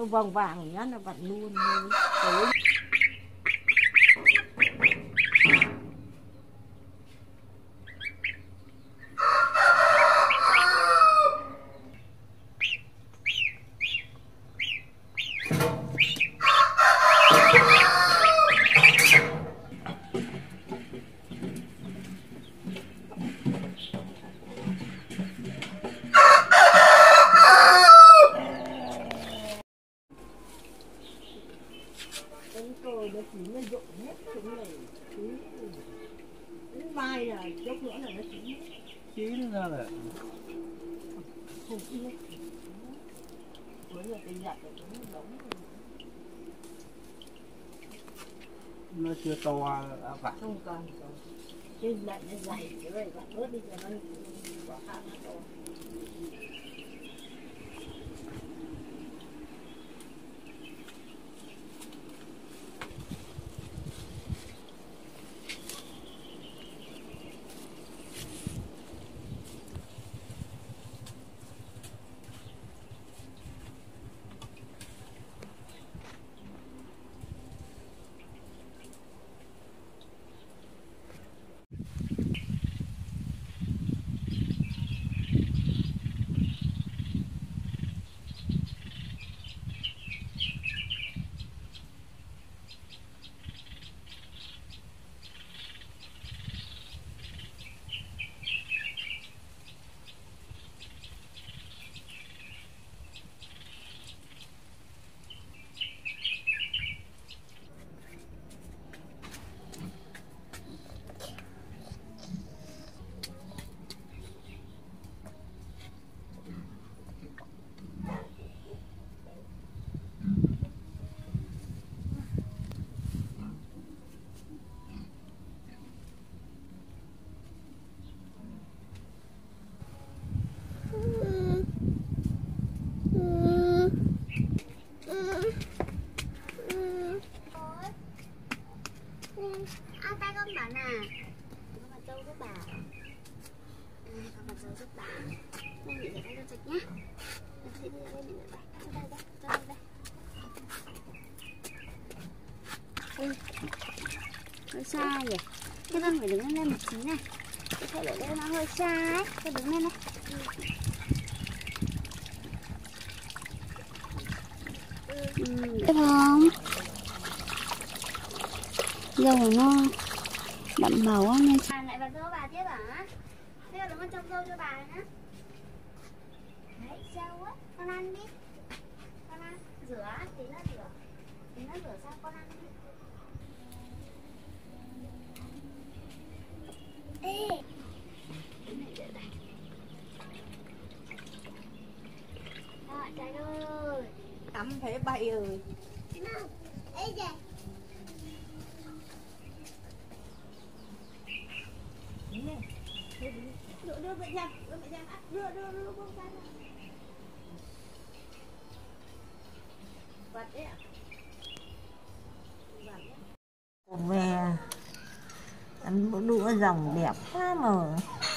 nó vàng vàng nhá, nó vặn luôn. Nó chín nó rụng hết chúng này, đến mai là chốc nữa là nó chín ra rồi. Không chín hết. Với là cái giặt này cũng đóng. Nó chưa to vặt. Không còn cái lại nó dày cái này vặt bớt đi cho nó quả hạt nó to. Ai tay con bảo nè, con bà Châu giúp bà. Con bà Châu giúp bà. Đây bị rửa tay cho sạch nhá. Đây bị rửa tay. Đây đây, cho đây. Ui, hơi sai nhỉ. Thế con phải đứng lên một tí này. Cái thể lỗ đây nó hơi sai ấy. Con đứng lên này. Được không? Dâu của nó đậm màu á nên lại vào dâu bà tiếp hả? Thế là con trông dâu cho bà nhá. Đấy, dâu á, con ăn đi. Con ăn, rửa, tí nữa rửa. Tí nữa rửa xong con ăn đi. Ê! Rồi, trời ơi. Tắm thế bay rồi. Ê kìa. Đưa mẹ Giang, đưa con ra. Vật đấy ạ. Về ăn bữa đũa dòng đẹp quá mà.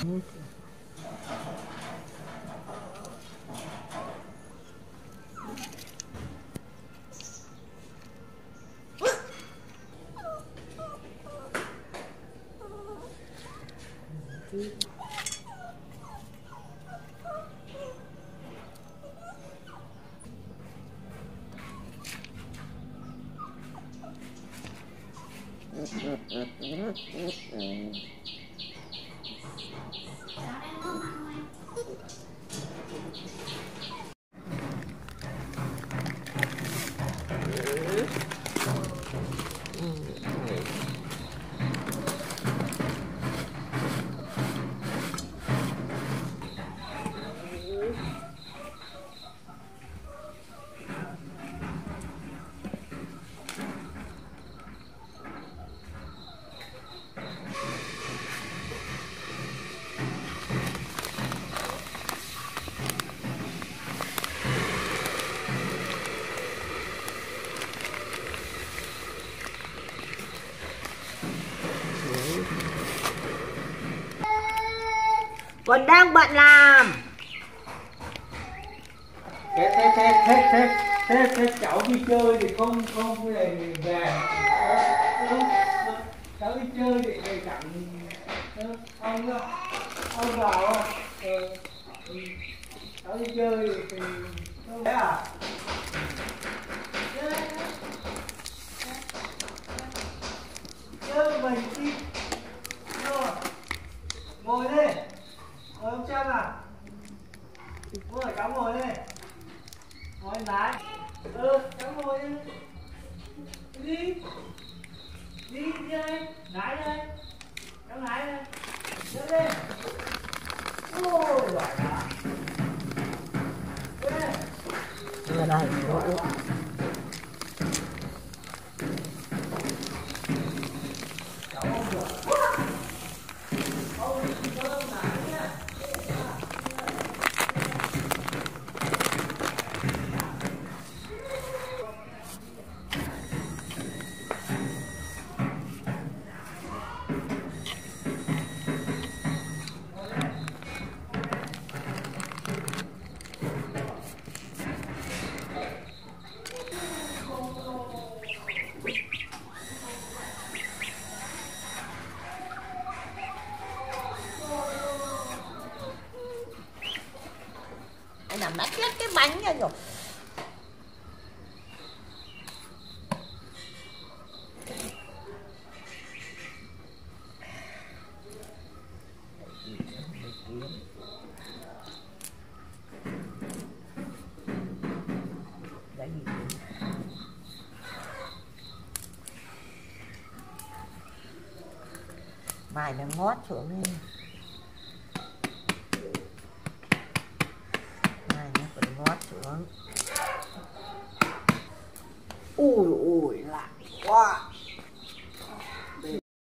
Còn đang bận làm. Thế Thế cháu đi chơi thì không về về. Cháu đi chơi thì về chẳng ông vào cháu đi chơi thì thế à? Chơi mình đi. Ngồi đi. Ngồi ông Trâm à? Ngồi cháu ngồi đi. Ngồi lái. Cháu ngồi đi. Đi. Đi đây. Lái đây. Cháu lái đây. Đưa lên. Ôi giỏi quá. Đưa đây. Cháu không được. Nằm nát chết cái bánh ra rồi. Mày nó ngót xuống đi. Mày nó còn ngót xuống. Ui ui lạ quá.